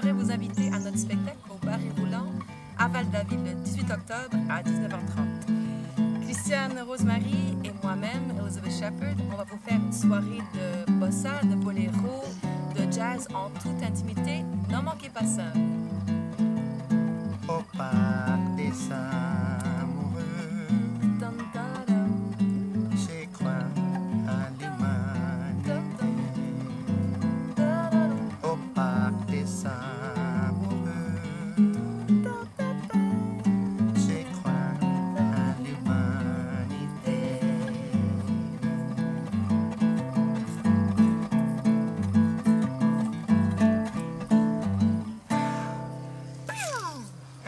j'aimerais vous inviter à notre spectacle au Bar et Roulant à Val-David le 18 octobre à 19h30. Christiane Rosemary et moi-même, Elizabeth Shepherd, on va vous faire une soirée de bossa, de boléro, de jazz en toute intimité. Ne manquez pas ça. Au parc des Saints.